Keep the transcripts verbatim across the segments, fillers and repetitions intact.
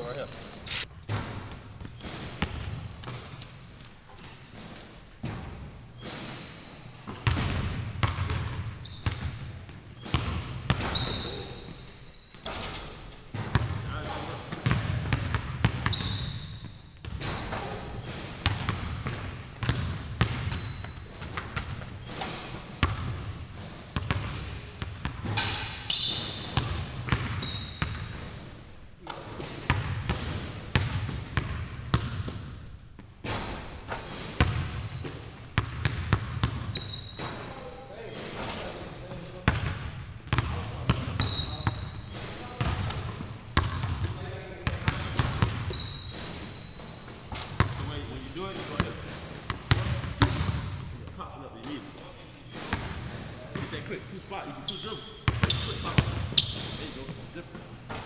go right here. Do it, go ahead. Popping up your knee. Get that quick, two spot, you can two dribble. Quick pop. There you go. Different.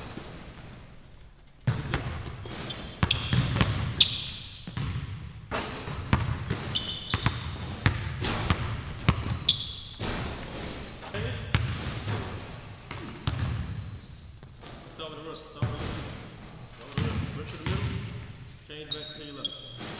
Start with the roof. Start with the roof. Start with the roof. Rip to the middle. Change back to your left.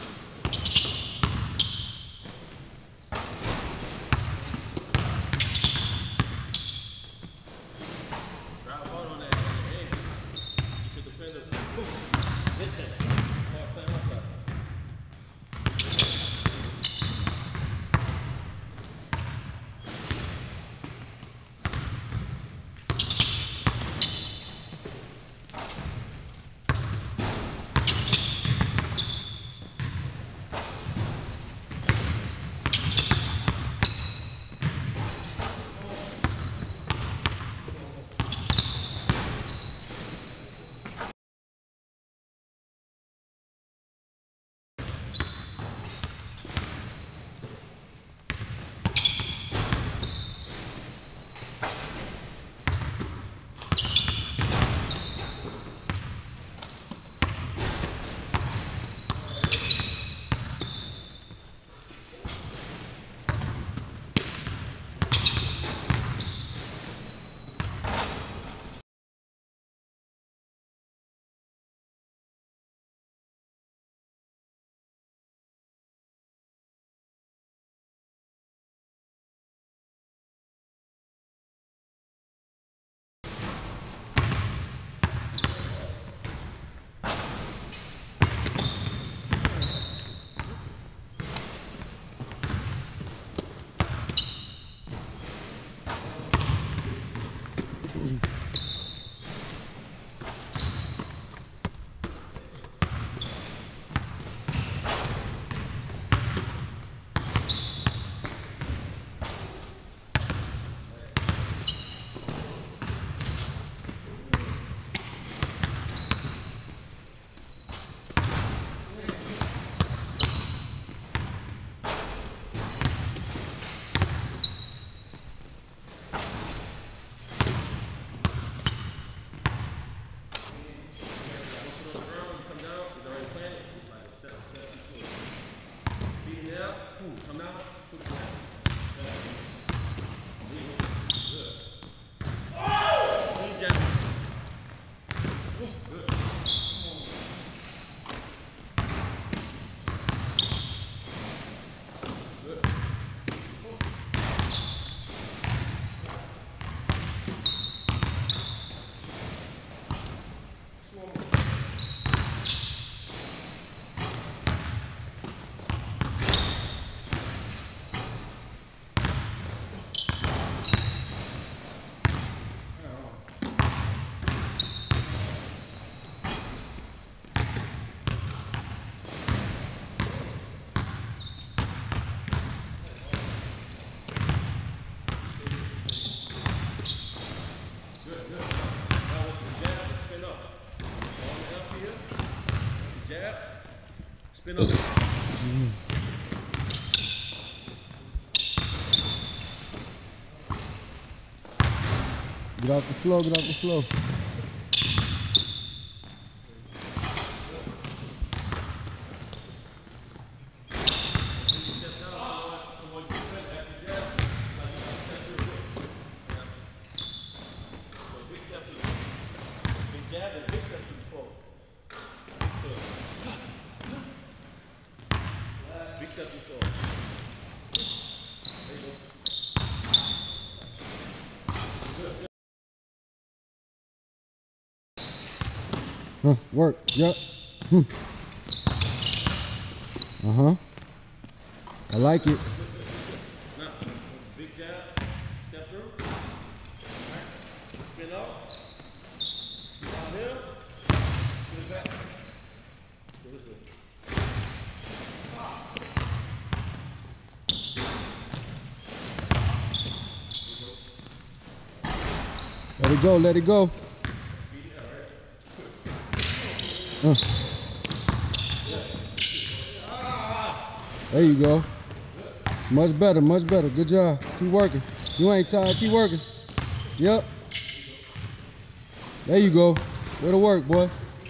Spin up. Get off the floor, get off the floor. Big jab and big step to the floor. Huh, work, yep. Hmm. Uh-huh. I like it. Now, big jab, step through. Right. Spin off. Downhill. Put it back. Go this way. Let it go, let it go. Uh. There you go. Much better, much better. Good job. Keep working. You ain't tired. Keep working. Yep. There you go. Way to work, boy.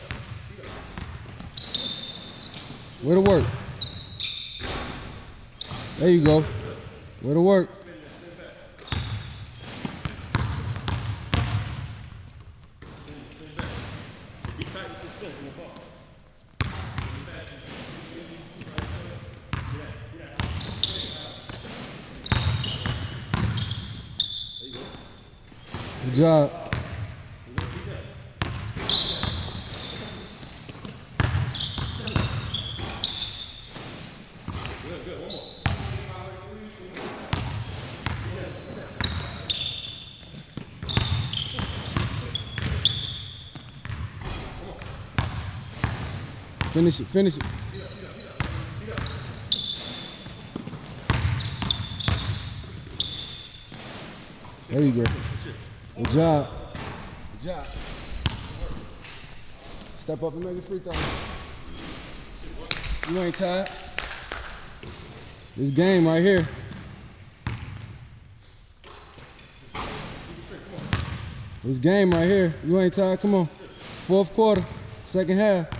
Way to work. There you go. Way to work. Good job. Finish it, finish it. There you go. Good job. Good job. Step up and make a free throw. You ain't tired. This game right here. This game right here. You ain't tired. Come on. Fourth quarter, second half.